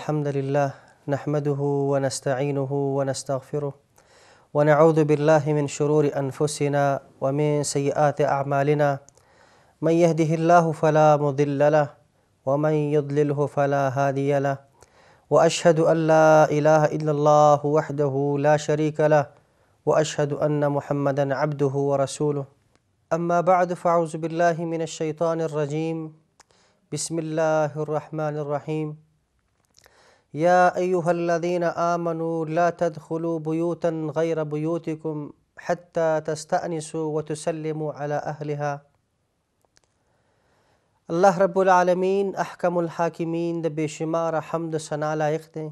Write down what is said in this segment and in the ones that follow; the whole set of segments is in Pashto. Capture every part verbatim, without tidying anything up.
الحمد لله نحمده ونستعينه ونستغفره ونعوذ بالله من شرور أنفسنا ومن سيئات أعمالنا من يهده الله فلا مضل له ومن يضلله فلا هادي له وأشهد أن لا إله إلا الله وحده لا شريك له وأشهد أن محمدا عبده ورسوله أما بعد فأعوذ بالله من الشيطان الرجيم بسم الله الرحمن الرحيم يا أيها الذين آمنوا لا تدخلوا بيوتا غير بيوتكم حتى تستأنسوا وتسلموا على أهلها. الله رب العالمین احکم الحاکمین د بشمار حمد ثنا لایق دی.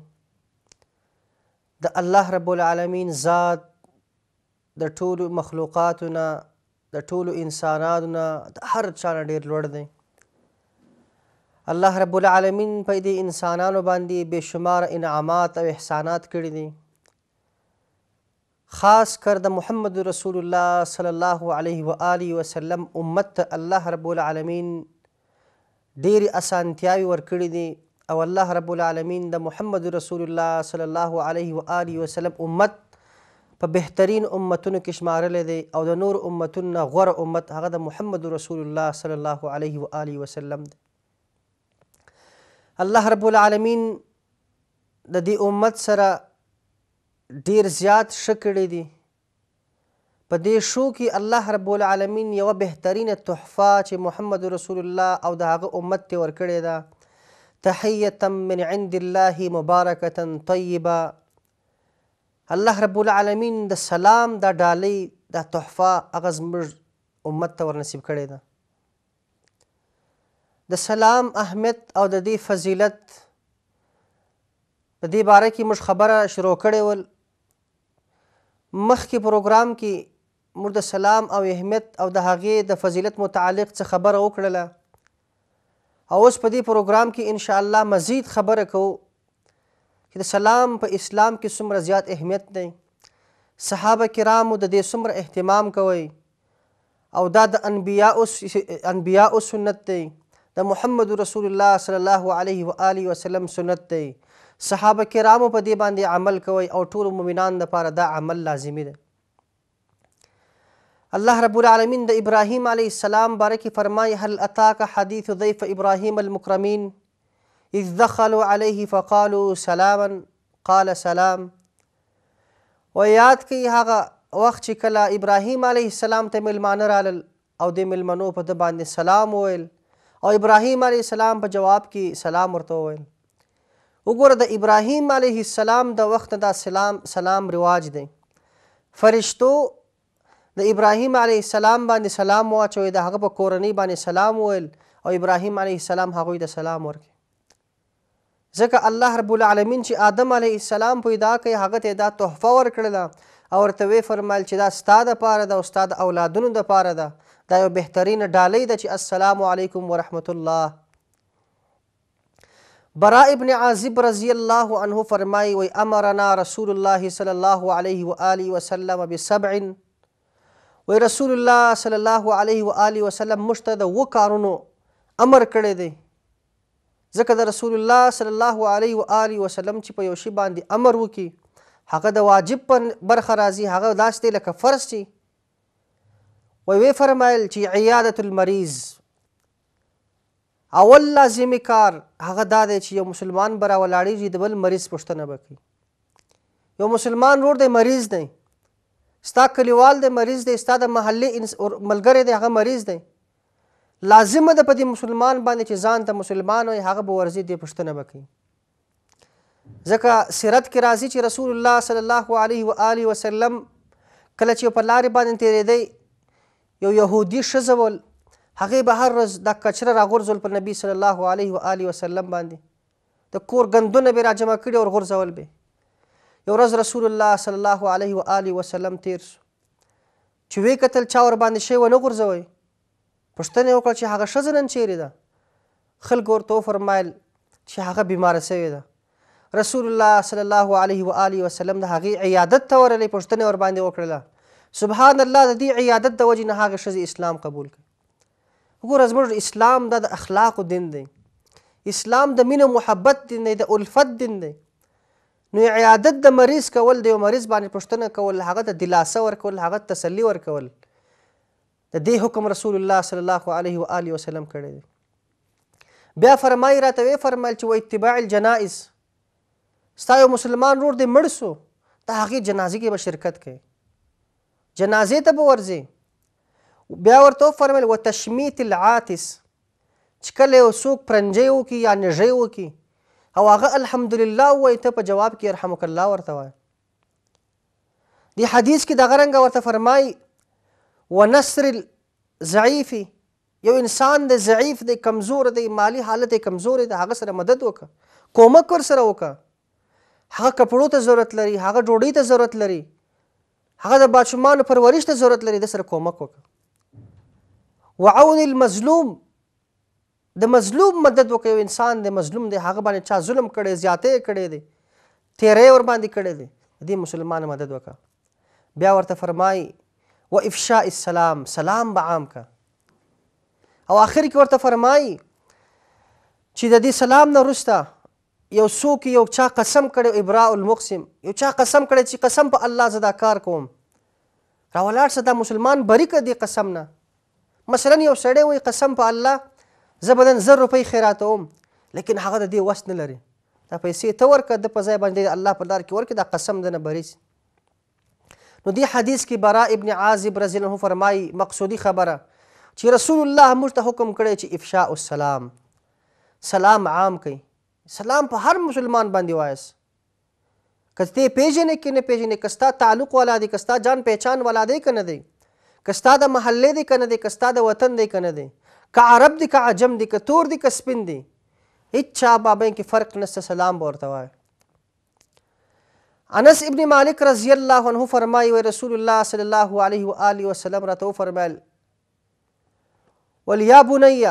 د الله رب العالمین ذات د ټولو مخلوقاتونه د ټولو انسانانو د هر چا نه ډېر لوړ دی. الله رب العالمین په دې انسانانو باندې بشمار انعامات او احسانات کړي دي. خاص کر د محمد رسول الله صلی الله علیه و آله وسلم امت ته الله رب العالمین ډېرې اسانتیاوې ورکړي دي او الله رب العالمین د محمد رسول الله صلی الله علیه و آله وسلم امت په بهترین امتونو کې شمارلی دی او د نور امتونو نه غوره امت هغه د محمد رسول الله صلی الله علیه و آله وسلم دی. الله رب العالمین د دې امت سره ډیر زیات ښه کړي دي. په دې شو کې الله رب العالمین یوه بهترینه تحفه چې محمد رسول الله او د هغه امت ته ورکړې ده، تحیة من عند الله مبارکة طیبه. الله رب العالمین د سلام دا ډالۍ دا تحفه هغه زموږ امت ته ورنصیب کړې ده. د سلام اهمیت او د دې فضیلت په دې باره کې موږ خبره شروع کړې ول. مخکې پروګرام کې موږ د سلام او اهمیت او د هغې د فضیلت متعلق څه خبره وکړله او اوس په دې پروګرام کې انشاءالله مزید خبره کوو چې د سلام په اسلام کې څومره زیات اهمیت دی. صحابه کرامو د دې څومره اهتمام کوئ او دا د انبیاء سنت دی، د محمد رسول الله صلی الله علیه و آله وسلم سنت دی. صحابه کرامو په دې باندې عمل کوئ او ټولو مؤمنانو لپاره دا عمل لازمي دی. الله رب العالمین د ابراهیم علیه السلام باره کې فرمایي هل اتاک حدیث ضیف ابراهیم المکرمین اذ دخلوا علیه فقالوا سلاما قال سلام. و یاد کوي هغه وخت چې کله ابراهیم علیه السلام ته میلمانه رالل او د میلمنو په ده باندې سلام وویل او ابراهیم علیه السلام په جواب کې سلام ورته وویل. وګوره د ابراهیم علیه السلام د وخت دا سلام سلام رواج دی. فرشتو د ابراهیم علیه السلام باندې سلام واچوي، د هغه په کورنۍ باندې سلام وویل او ابراهیم علیه السلام هغوی ته سلام ورکړي. ځکه الله رب العالمین چې آدم علیه السلام پیدا کوي هغه ته دا تحفه ورکړله او ورته ویې فرمیل چې دا ستا دپاره ده او ستا د اولادونو دپاره ده. دا یو بهترینه ډالۍ ده چې السلام علیکم ورحمت الله. براء ابن عازب رضی الله عنه فرمایي وی امرنا رسول الله صلی الله علیه و آله وسلم بسبع. وی رسول الله صلی الله علیه و آله وسلم موږ ته د اووه کارونو امر کړی دی. ځکه د رسول الله صلی الله علیه و آله وسلم چې په یو شي باندې امر وکړي هغه د واجب په برخه راځي، هغه داسې دی لکه فرض چې وی وی فرمایل چې عیادت المریض اول لازمي کار هغه دا دی چې یو مسلمان به راولاړېږي د بل مریض پوښتنه به کوي. یو مسلمان ورور دی مریض دی، ستا کلیوال دی مریض دی، ستا د محلې ملګری دی هغه مریض دی، لازمه ده په دې مسلمان باندې چې ځان ته مسلمان وي هغه به ورځي دې پوښتنه به کوي. ځکه سیرت کې راځي چې رسول الله صلی الله علیه و آله وسلم کله چې په لارې باندې تېرېدی یو یهودي ښځه ول هغې به هر ورځ دا کچره راغورځول په نبي صلی الله علیه و آله وسلم باندې، د کور ګندونه به یې راجمع کړي او ورغورځول به. یو ورځ رسول الله صلی الله علیه و آله وسلم تیر سو چې ویې کتل چا ور باندې شی ونه غورځوی. پوښتنه یې وکړه چې هغه ښځه نن چیرې ده؟ خلکو ورته وفرمیل چې هغه بیماره سوې ده. رسول الله صلی الله علیه و آله وسلم د هغې عیادت ته ورغلی، پوښتنه ور باندې وکړله. سبحان الله د دې عیادت د وجې نه هغه ښځې اسلام قبول کړ. وګوره زموږ اسلام دا د اخلاقو دین دی. اسلام د مینې محبت دین دی، د الفت دین دی. نو عیادت د مریض کول، د یو مریض باندې پوښتنه کول، هغه ته دلاسه ورکول، هغه ته تسلي ورکول، د دې حکم رسول الله صلی الله علیه و آله وسلم کړی دی. بیا فرمایي راته ویې فرمایل چې و اتباع الجنائز، ستا یو مسلمان ورور دی مړ سو، د هغې جنازې کې به شرکت کوي، جنازې ته به ورځې. بیا ورته وفرمیل و تشمیت العاطس، چې کله یو څوک پرنجی وکړي یا نژۍ وکړي او هغه الحمدلله ووایي، ته په جواب کې یرحمک الله ورته وایه. دې حدیث کې دغه رنګه ورته فرمایي و نصر الضعیف، یو انسان دی ضعیف دی، کمزور دی، مالی حالت یې کمزور دی، هغه سره مدد وکړه، کومک ورسره وکړه. هغه کپړو ته ضرورت لري، هغه ډوډۍ ته ضرورت لري، هغه د ماشومانو پرورش ته ضرورت لري، د سره کومک وکړه. وعون المظلوم، د مظلوم مدد وکړه. یو انسان دی مظلوم دی، هغه باندې چا ظلم کړی، زیاتی یې کړی دی، تیری ورباندې کړی دی، د دې مسلمان مدد وکړه. بیا ورته فرمایي و افشاء السلام، سلام به عام که. او آخر کې ورته فرمایي چې د دې سلام نه وروسته یو څوک یو چا قسم کړی، ابراء المقسم، یو چا قسم کړی چې قسم په الله زه دا کار کوم، راولاړ شه دا مسلمان بری که دې قسم نه. مثلا یو سړی وایي قسم په الله زه به نن زر روپۍ خیراتوم، لیکن هغه د دې وس نه لري، دا پیسې ته ورکړه، د په ځای باندې الله په لار کې ورکړي، دا قسم د نه بری سي. نو دې حدیث کې براء ابن عازب رضی الله عنه فرمایي مقصودی خبره چې رسول الله موږ ته حکم کړی چې افشاء السلام، سلام عام کوي، سلام په هر مسلمان باندې وایست، که ته پیژنې که نه پیژنې، که ستا تعلق والا دی، که ستا جان پہچان والا دی که نه دی، که ستا د محلې دی که نه دی، که ستا د وطن دی که نه دی، که عرب دی که عجم دی، که تور دی که سپین دی، هیڅ چا مابین کې فرق نشته، سلام به ورته وایه. انس ابن مالک رضی الله عنه فرمایي و رسول الله صلی الله علیه و آله وسلم راته وفرمیل ولیا بنیه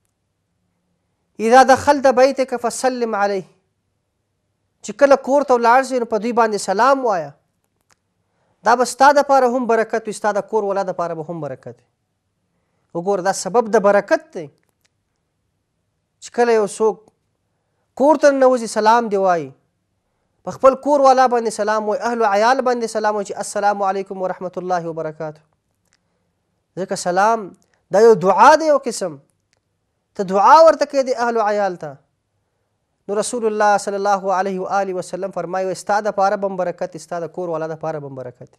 اذا دخلت بیتک فسلم علیه، چې کله کور ته ولاړ شې نو په دوی باندې سلام وایه، دا به ستا دپاره هم برکت وي، ستا د کور والا دپاره به هم برکت وي. وګوره دا سبب د برکت دی چې کله یو څوک کور ته ننوځي سلام دی وایي، په خپل کور والا باندې سلام وایي، اهل و عیال باندې سلام وایي چې السلام علیکم ورحمت الله وبرکاته. ځکه سلام دا یو دعا دی، یو قسم ته دعا ورته کوې د اهل و عیال ته. نو رسول الله صلی الله علیه و آله وسلم فرمایي ستا دپاره به هم برکت، ستا د کور والا دپاره به هم برکت.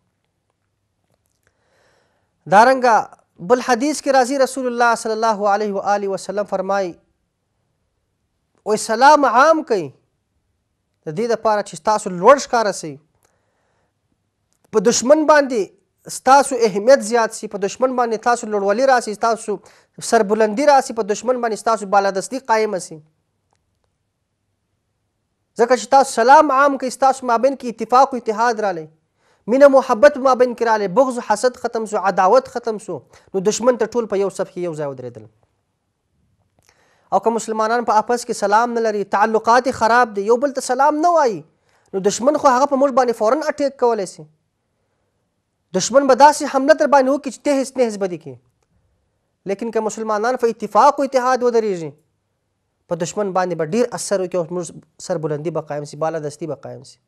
دارنګه بل حدیث کې راځي رسول الله صلی الله علیه و آله وسلم فرمایي وایي سلام عام کوي د دې دپاره چې ستاسو لوړ ښکاره سي، په دشمن باندې ستاسو اهمیت زیات سي، په دشمن باندې تاسو لوړولي راسي، ستاسو سربلندي راسي، په دشمن باندې ستاسو بالادستي قایمه سي. ځکه چې تاسو سلام عام کوئ، ستاسو مابین کې اتفاق و اتحاد رالی، مینه محبت مابین کې رالی، بغض و حسد ختم سو، عداوت ختم سو، نو دشمن ته ټول په یو صف کې یو ځای ودرېدل. او که مسلمانان په آپس کې سلام نه لري، تعلقات خراب دي، یو بل ته سلام نه وایي، نو دشمن خو هغه په موږ باندې فوراً اټیک کولی سي. دشمن به داسې حمله در باندې وکړي چې تهس نهس به دې کړي. لیکن که مسلمانان په اتفاق و اتحاد ودرېږي، په دشمن باندې به ډېر اثر وکړي او موږ سربلندي به قایم سي، بالادستي به قایم سي.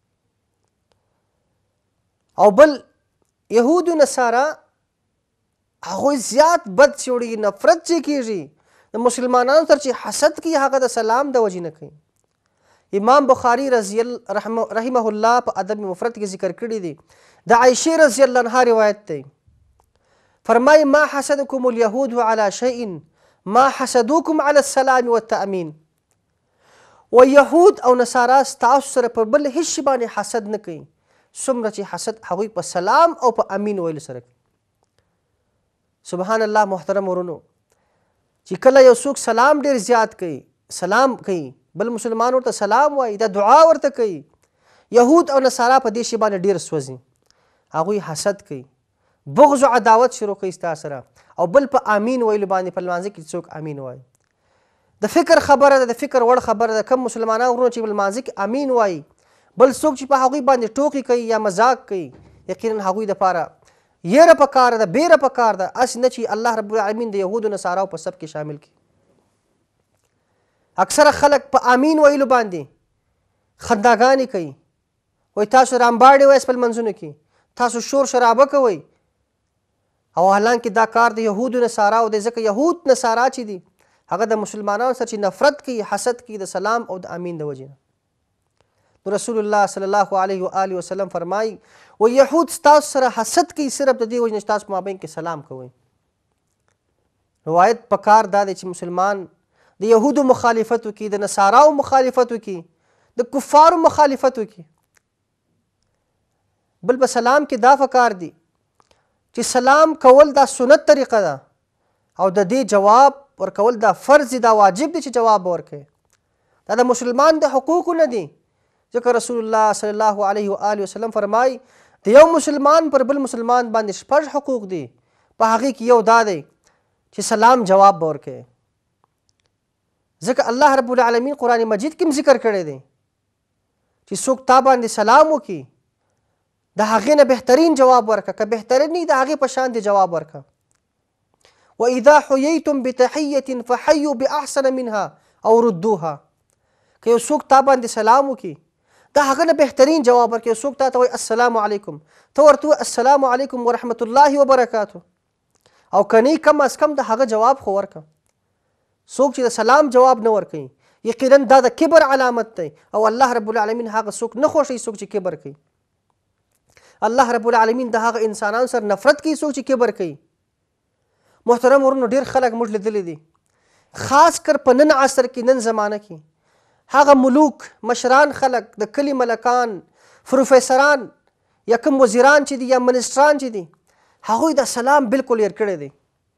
او بل یهود و نصارا هغوی زیات بد چوړي، نفرت چې کېږي د مسلمانانو سره چې حسد کوي هغه د سلام د وجې نه کوي. امام بخاري رضی رحمه الله په ادب مفرد کې ذکر کړی دی، د عایشې رضی الله عنها روایت دی، فرمایي ما حسدکم اليهود على شيء ما حسدوکم على السلام والتأمین. و یهود او نصارا ستاسو سره پر بل هیڅ شي باندې حسد نه کوي څومره چې حسد هغوی په سلام او په امین ویلو سره کوي. سبحان الله. محترم ورونو، چې کله یو څوک سلام ډېر زیات کوي، سلام کوي، بل مسلمان ورته سلام وایي، دا دعا ورته کوي، یهود او نصارا په دې شي باندې ډېر سوځي، هغوی حسد کوي، بغض و عداوت شروع کوي ستا سره، او بل په امین ویلو باندې په لمانځه کې څوک امین وایي. د فکر خبره ده، د فکر وړ خبره ده، کم مسلمانان ورونه چې په لمانځه کې امین وایي، بل څوک چې په هغوی باندې ټوکې کوي یا مذاق کوي، یقینا هغوی دپاره یره پکار ده، بیره پکار ده، هسې نه چې الله رب العالمین د یهودو نصاراو په سب کې شامل کړي. اکثره خلک په امین ویلو باندې خنداګانې کوي، وایي تاسو رامباړې وایاست خپل منځونو کې، تاسو شور شرابه کوئ. او حالانکه دا کار د یهودو نصاراو دی، ځکه یهود نصارا چې دي هغه د مسلمانانو سره چې نفرت کوي، حسد کوي د سلام او د امین د وجې نه. نو رسول الله صلی الله علیه و آله وسلم فرمایي و یهود ستاسو سره حسد کوي صرف د دې وجې نه چې تاسو په مابین کې سلام کوئ. روایت په کار دا دی چې مسلمان د یهودو مخالفت وکړي، د نصاراو مخالفت وکړي، د کفارو مخالفت وکړي. بل په سلام کې دا پکار دی چې سلام کول دا سنت طریقه ده او د دې جواب ورکول دا فرض دی، دا واجب دی چې جواب ورکړي. دا د مسلمان د حقوقو نه دي، ځکه رسول الله صلی الله علیه و آله وسلم فرمایي د یو مسلمان پر بل مسلمان باندې شپږ حقوق دي، په هغې کې یو دا دی چې سلام جواب به ورکړي. ځکه الله رب العالمین قرآن مجید کې هم ذکر کړی دی چې څوک تا باندې سلام وکړي د هغې نه بهترین جواب ورکړه، که بهترین نه د هغې په شان دی جواب ورکړه. واذا حییتم بتحیة فحیوا باحسن منها او ردوها. که یو څوک تا باندې سلام وکړي د هغه نه بهترین جواب ورکړي. یو څوک تا ته وایي السلام علیکم، ته ورته وایي السلام علیکم ورحمة الله وبرکاته، او که نه کم از کم د هغه جواب خو ورکړه. څوک چې د سلام جواب نه ورکوي یقینا دا د کبر علامت دی، او الله رب العالمین هغه څوک نه خوښوي څوک چې کبر کوي. الله رب العالمین د هغه انسانانو سره نفرت کوي څوک چې کبر کوي. محترم ورونو، ډېر خلک موږ لیدلی دي، خاص کر په نن عصر کې، نن زمانه کې هغه ملوک، مشران خلک، د کلي ملکان، پروفیسران یا کوم وزیران چې دي یا منسټران چې دي، هغوی د سلام بالکل هېر کړی دی.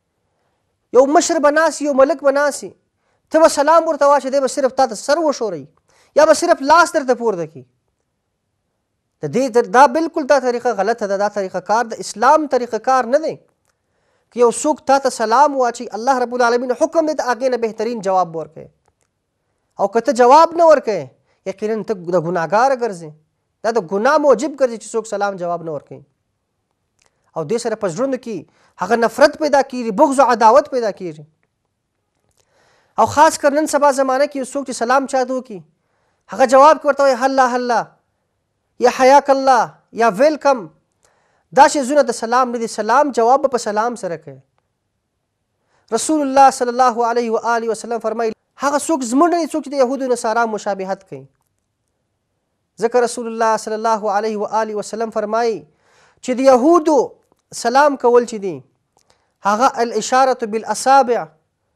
یو مشر به ناست یو ملک به ناست ته به سلام ورته واچې، دی به صرف تا ته سر وښوروي یا به صرف لاس درته پورته کړي. د دې دا بالکل دا طریقه غلطه ده، دا طریقه کار د اسلام طریقه کار نه دی. که یو څوک تا ته سلام واچي، الله رب العالمین حکم دی د هغې نه بهترین جواب ورکوي. او که ته جواب نه ورکوې یقینا ته د ګناهګاره ګرځې، دا د ګناه موجب ګرځي چې څوک سلام جواب نه ورکوي. او دې سره په زړونو کې هغه نفرت پیدا کېږي، بغض او عداوت پیدا کېږي. او خاص کر نن سبا زمانه کې یو څوک چې سلام چاته وکړي هغه جواب کې ورته وایي هلا هلا یا حیاک الله یا ویلکم. دا شیزونه د سلام نه دي، سلام جواب په سلام سره کوي. رسول الله صلی الله علیه و آله وسلم فرمایي هغه څوک زموږ نه دي څوک چې د یهودو نصارا مشابهت کوي. ځکه رسول الله صلی الله علیه و آله وسلم فرمایي چې د یهودو سلام کول چې دي هغه الاشاره بالاصابع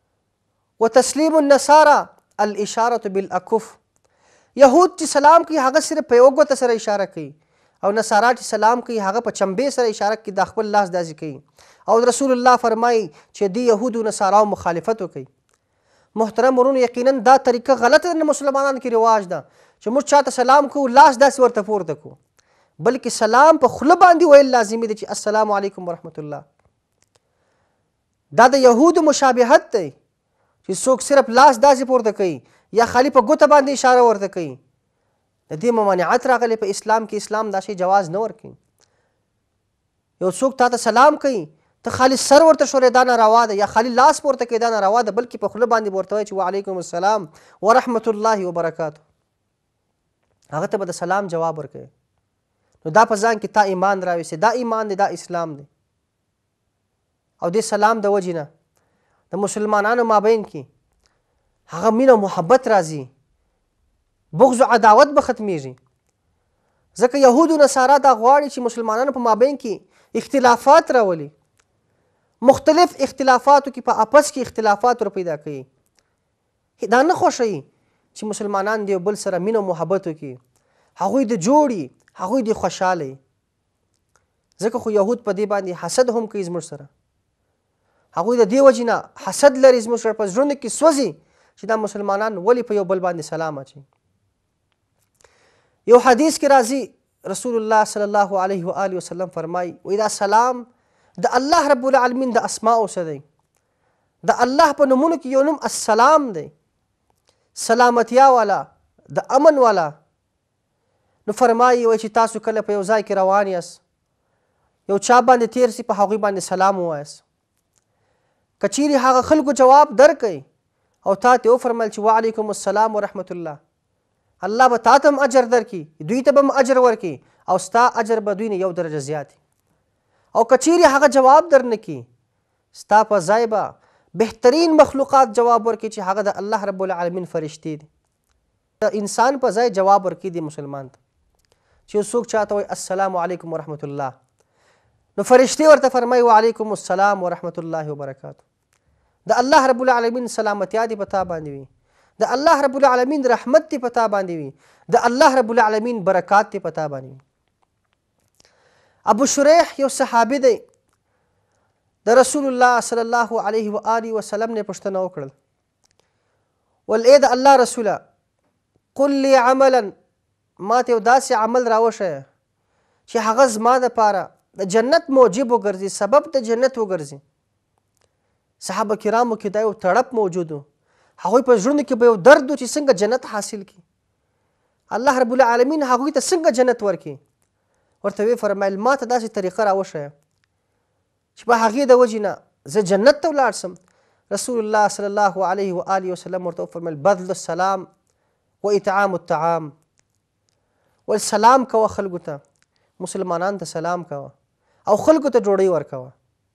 وتسلیم النصارى الاشاره بالاکف. یهود چې سلام کوي هغه صرف په یوه ګوته سره اشاره کوي، او نصارا چې سلام کوي هغه په چمبې سره اشاره کوي، د خپل لاس داسې کوي. او رسول الله فرمایي چې د یهودو نصاراو مخالفت وکوي. محترم ورونو، یقینا دا طریقه غلطه ده، مسلمانانو کې رواج ده چې موږ چاته سلام کوو لاس داسې ورته پورته کوو، بلکې سلام په خوله باندې ویل لازمي دی چې السلام علیکم ورحمة الله. دا د یهودو مشابهت دی چې څوک صرف لاس داسې پورته کوي یا خالی په ګوته باندې اشاره ورته کوي. د دې ممانعت راغلی په اسلام کې. اسلام دا شی جواز نه ورکوي. یو څوک تا ته سلام کوي ته خالی سر ورته ښورې دا ناروا ده، یا خالی لاس پورته کوي دا ناروا ده، بلکې په خوله باندې ورته وایي چې وعلیکم السلام ورحمة الله وبرکاته. هغه ته به د سلام جواب ورکوي. نو دا په ځان کې تا ایمان راویسي، دا ایمان دی، دا اسلام دی. او دې سلام د وجې نه د مسلمانانو مابین کې هغه مینه او محبت راځي، بغض او عداوت به ختمیږي. ځکه یهود و نصارا دا غواړي چې مسلمانانو په مابین کې اختلافات راولي، مختلف اختلافاتو کې په اپس کې اختلافات ور پیدا کوي. دا نه خوښوي چې مسلمانان د یو بل سره مینه او محبت وکړي، هغوی د جوړي، هغوی د خوشحالۍ. ځکه خو یهود په دې باندې حسد هم کوي زموږ سره. هغوی د دې وجې نه حسد لري زموږ سره، په زړونو کې سوځي چې دا مسلمانان ولې په یو بل باندې سلام اچوي. یو حدیث کې راځي رسول الله صلی الله علیه و آله وسلم فرمایي وایي دا سلام د الله رب العالمین د اسماءو څخه دی. د الله په نومونو کې یو نوم السلام دی، سلامتیا والا، د امن والا. نو فرمایي وایي چې تاسو کله په یو ځای کې روان یاست، یو چا باندې تیر سي، په هغوی باندې سلام ووایاست. که چیرې هغه خلکو جواب درکوي او تا ته وفرمایل چې وعلیکم السلام ورحمت الله، الله به تا ته هم اجر درکړي، دوی ته به هم اجر ورکړي او ستا اجر به دوی نه یو درجه زیات وي. او که چیرې هغه جواب درنه کړي، ستا په ځای به بهترین مخلوقات جواب ورکړي چې هغه د الله رب العالمین فرشتې دي. د انسان په ځای جواب ورکړي دی مسلمان ته چې څوک چاته وایي السلام علیکم ورحمت الله، نو فرشتې ورته فرمایي وعلیکم السلام ورحمت الله وبرکاته. د الله رب العالمین سلامتیا دې په تا باندې وي، د الله رب العالمین رحمت دې په تا باندې وي، د الله رب العالمین برکات دې په تا باندې وي. ابو شریح یو صحابي دی، د رسول الله صلی الله علیه و آله وسلم نه پوښتنه وکړل، ول ای د الله رسوله قل لي عملا، ما ته یو داسې عمل راوښیه چې هغه زما دپاره د جنت موجب وګرځي، سبب د جنت وګرځي. صحابه کرامو کې دا یو تړپ موجود و، هغوی په زړونو کې به یو درد و چې څنګه جنت حاصل کړي، الله رب العالمین هغوی ته څنګه جنت ورکړي. ورته ویې فرمایل ما ته داسې طریقه راوښیه چې په هغې د وجې نه زه جنت ته ولاړ شم. رسول الله صلی الله علیه و آله وسلم ورته وفرمیل بذل السلام و اطعام الطعام، ول سلام کوه خلکو ته، مسلمانانو ته سلام کوه او خلکو ته ډوډۍ ورکوه.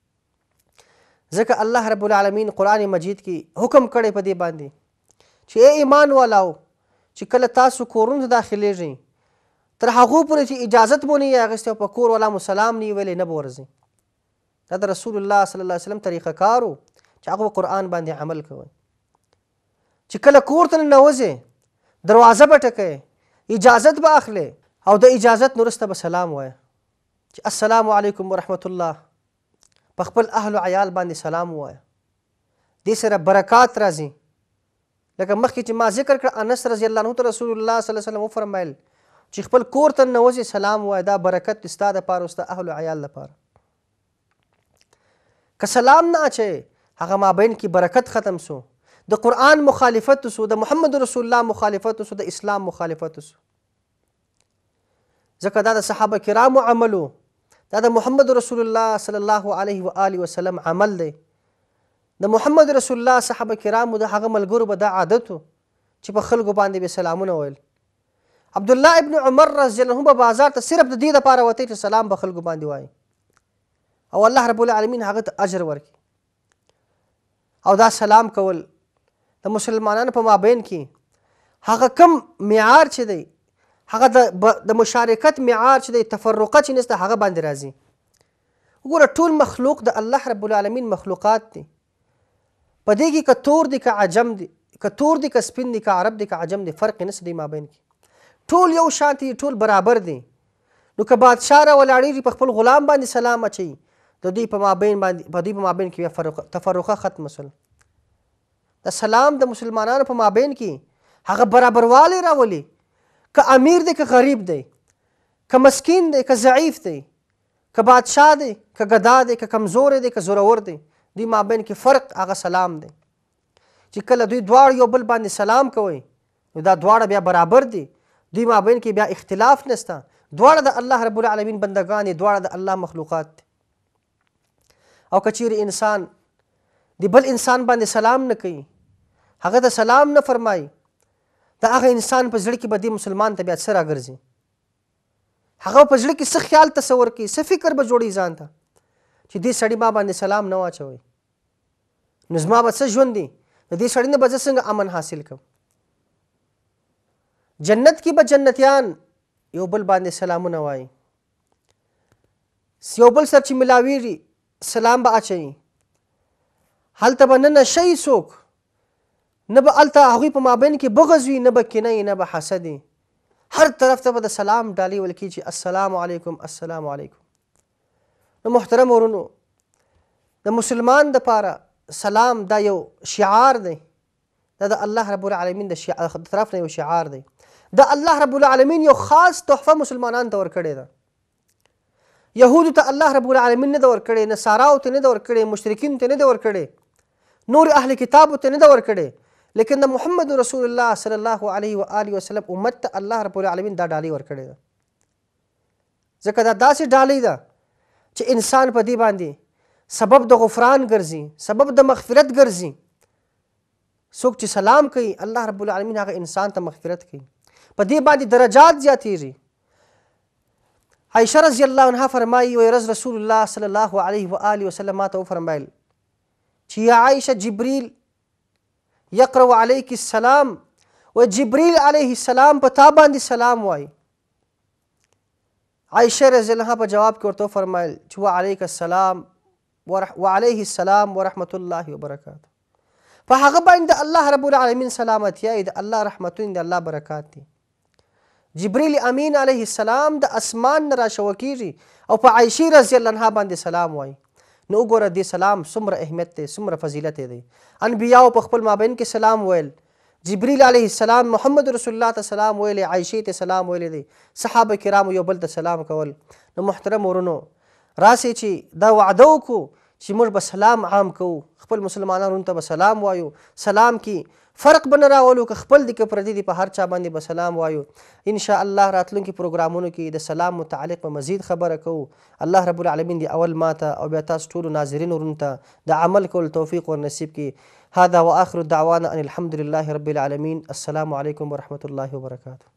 ځکه الله رب العالمین قرآن مجید کې حکم کړی په دې باندې چې ای ایمان والاو چې کله تاسو کورونو ته داخلیږئ تر هغو پورې چې اجازت مو نه وي اخیستی او په کور والا مو سلام نه وي ویلی نه به ورځئ. دا د رسول الله صلی الله علیه وسلم طریقه کار و چې هغه په قرآن باندې عمل کوئ. چې کله کور ته ننوځئ دروازه به ټکئ، اجازت به اخلئ او د اجازت نه وروسته به سلام وایه چې السلام علیکم ورحمت الله، په خپل اهل و عیال باندې سلام ووایه. دې سره برکات راځي. لکه مخکې چې ما ذکر کړ انس رضی الله عنه ته رسول الله صلی الله علیه وسلم وفرمایل چې خپل کور ته ننوځې سلام ووایه، دا برکت دی ستا دپاره او ستا اهل و عیال دپاره. که سلام نه اچوې هغه مابین کې برکت ختم سو، د قرآن مخالفت سو، د محمد رسول الله مخالفت سو، د اسلام مخالفت سو. ځکه دا د صحابه کرامو عمل و، دا د محمد رسول الله صلی الله علیه و آله وسلم عمل دی. د محمد رسول الله صحابه کرامو د هغه ملګرو به دا عادت و چې په خلکو باندې به سلامونه ویل. عبدالله ابن عمر رضی الله عنه به بازار ته صرف د دې دپاره وتی چې سلام به خلکو باندې وایي او الله رب العالمین هغه ته اجر ورکړي. او دا سلام کول د مسلمانانو په مابین کې هغه کم معیار چې دی، هغه د مشارکت معیار چې دی، تفرقه چې نشته هغه باندې راځي. وګوره ټول مخلوق د الله رب العالمین مخلوقات دي، په دې کې که تور دي که عجم دي، که تور دي که سپین دي که عرب دي که عجم دي، فرق نشته دی مابین کې، ټول یو شان دي، ټول برابر دي. نو که بادشاه راولاړېږي په خپل غلام باندې سلام اچوي، د دوی په مابین باندې په دوی په مابین کې بیا تفرقه ختمه شول. د سلام د مسلمانانو په مابین کې هغه برابروالی راولي، که امیر دی که غریب دی، که مسکین دی که ضعیف دی، که بادشاه دی که ګدا دی که کمزور دی که زورور دی، دوی مابین کې فرق هغه سلام دی. چې کله دوی دواړه یو بل باندې سلام کوي نو دا دواړه بیا برابر دي، دوی مابین کې بیا اختلاف نشته، دواړه د الله رب العالمین بندگان دي، دواړه د الله مخلوقات دي. او که چیرې انسان د بل انسان باندې سلام نه کوي، هغه ته سلام نه فرمایي، د هغه انسان په زړه کې به دې مسلمان ته بیا څه راګرځي؟ هغه په زړه کې څه خیال تصور کوي، څه فکر به جوړي ځان ته چې دې سړي ما باندې سلام نه واچوئ، نو زما به څه ژوند دی، د دې سړي نه به زه څنګه امن حاصل کړم؟ جنت کې به جنتیان یو بل باندې سلامونه وایي، یو بل سره چې ملاویږي سلام به اچوي. هلته به نه نشئ څوک، نه به هلته هغوی په مابین کې بغض وي، نه به کینه وي، نه به حسد وي، هر طرف ته به د سلام ډالۍ ویل کېږي چې السلام علیکم السلام علیکم. نو محترم ورونو، د مسلمان دپاره سلام دا یو شعار دی، دا د الله رب العالمین د طرف نه یو شعار دی. د الله رب العالمین یو خاص تحفه مسلمانانو ته ورکړې ده. یهودو ته الله رب العالمین نه ده ورکړې، نصاراو ته نه ده ورکړې، مشرکینو ته نه ده ورکړې، نور اهل کتابو ته نه ده ورکړې، لیکن د محمد رسول الله صلی الله علیه و آله وسلم امت ته الله رب العالمین دا ډالۍ ورکړې ده. ځکه دا داسې ډالۍ ده چې انسان په دې باندې سبب د غفران ګرځي، سبب د مغفرت ګرځي، څوک چې سلام کوي الله رب العالمین هغه انسان ته مغفرت کوي. په دې باندې درجات زیاتېږي. عایشه رضی الله عنها فرمایي وایي رز رسول الله صلی الله علیه و آله وسلم ما ته وفرمایل چې یا عایشه جبریل یقرأ علیک السلام و جبریل علیه السلام په تا باندې سلام وایي. عایشه رضی الله عنها په جواب کې ورته وفرمایل چې وعلیک السلام وعلیه السلام ورحمة الله وبرکاته. په هغه باندې د الله رب العالمین سلامتیا د الله رحمتونه د الله برکات دي. جبریل امین علیه السلام د اسمان نه راشوه کیږي او په عایشې رضی الله عنها باندې سلام وایي. نو وګوره دې سلام څومره اهمیت دی، څومره فضیلت دی. انبیاو په خپل مابین کې سلام ویل، جبریل علیه السلام محمد رسول الله ته سلام ویلی، عایشې ته سلام ویلی دی، صحابه کرامو یو بل ته سلام کول. نو محترم ورونو راسئ چې دا وعده وکړو چې موږ به سلام عام کوو، خپل مسلمانانو ته به سلام وایو. سلام کې فرق به نه راولو که خپل دي که پردي دي، په هر چا باندې به سلام وایو. انشاءالله راتلونکي پروګرامونو کې د سلام متعلق به مزید خبره کوو. الله رب العالمین دې اول ماته او بیا تاسو ټولو ناظرین ورونو ته د عمل کولو توفیق ور نصیب کړي. هذا واخر دعوانا ان الحمد لله رب العالمین. السلام علیکم ورحمة الله وبرکاته.